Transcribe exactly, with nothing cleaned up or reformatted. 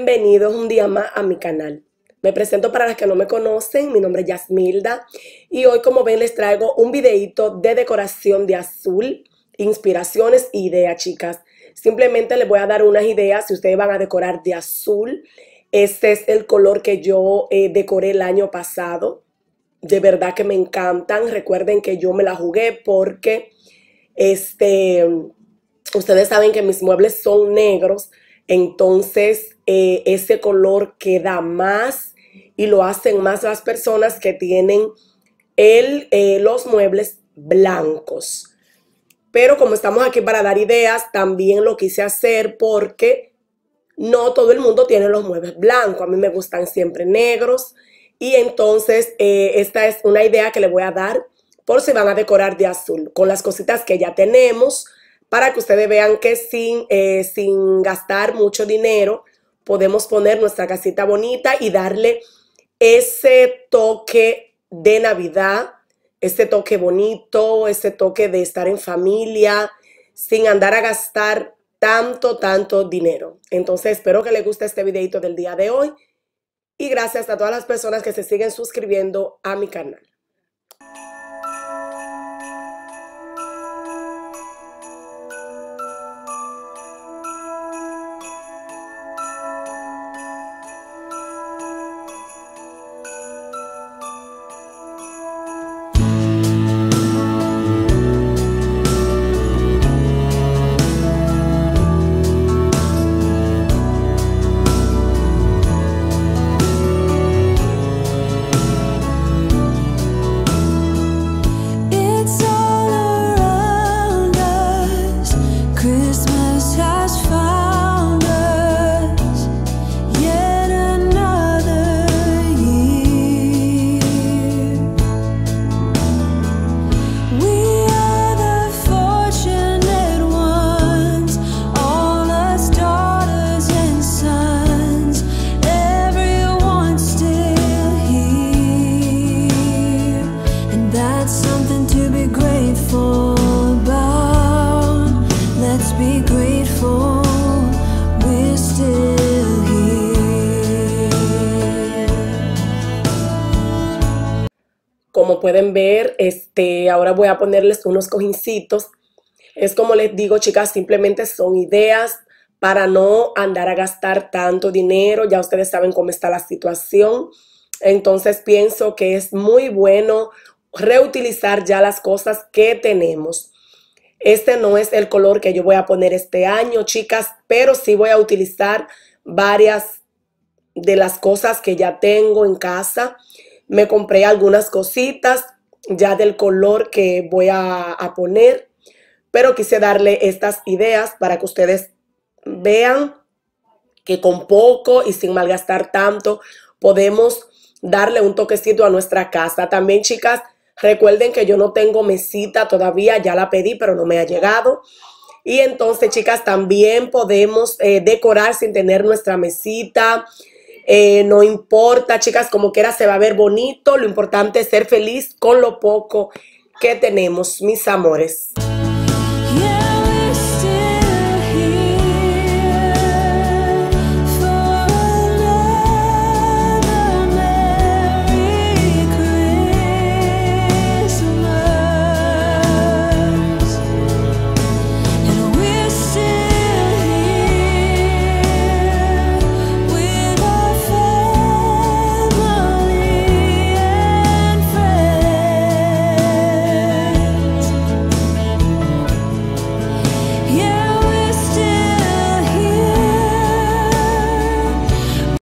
Bienvenidos un día más a mi canal. Me presento para las que no me conocen, mi nombre es Yasmilda y hoy, como ven, les traigo un videito de decoración de azul, inspiraciones e ideas, chicas. Simplemente les voy a dar unas ideas si ustedes van a decorar de azul. Este es el color que yo eh, decoré el año pasado. De verdad que me encantan. Recuerden que yo me la jugué porque este, ustedes saben que mis muebles son negros. Entonces eh, ese color queda más y lo hacen más las personas que tienen el, eh, los muebles blancos. Pero como estamos aquí para dar ideas, también lo quise hacer porque no todo el mundo tiene los muebles blancos. A mí me gustan siempre negros. Y entonces eh, esta es una idea que les voy a dar por si van a decorar de azul con las cositas que ya tenemos, para que ustedes vean que sin, eh, sin gastar mucho dinero podemos poner nuestra casita bonita y darle ese toque de Navidad, ese toque bonito, ese toque de estar en familia, sin andar a gastar tanto, tanto dinero. Entonces espero que les guste este videito del día de hoy y gracias a todas las personas que se siguen suscribiendo a mi canal. Como pueden ver, este, ahora voy a ponerles unos cojincitos. Es como les digo, chicas, simplemente son ideas para no andar a gastar tanto dinero. Ya ustedes saben cómo está la situación. Entonces pienso que es muy bueno reutilizar ya las cosas que tenemos. Este no es el color que yo voy a poner este año, chicas, pero sí voy a utilizar varias de las cosas que ya tengo en casa. Me compré algunas cositas ya del color que voy a, a poner, pero quise darle estas ideas para que ustedes vean que con poco y sin malgastar tanto podemos darle un toquecito a nuestra casa. También, chicas, recuerden que yo no tengo mesita todavía, ya la pedí, pero no me ha llegado. Y entonces, chicas, también podemos eh, decorar sin tener nuestra mesita. Eh, no importa, chicas, como quiera se va a ver bonito. Lo importante es ser feliz con lo poco que tenemos, mis amores.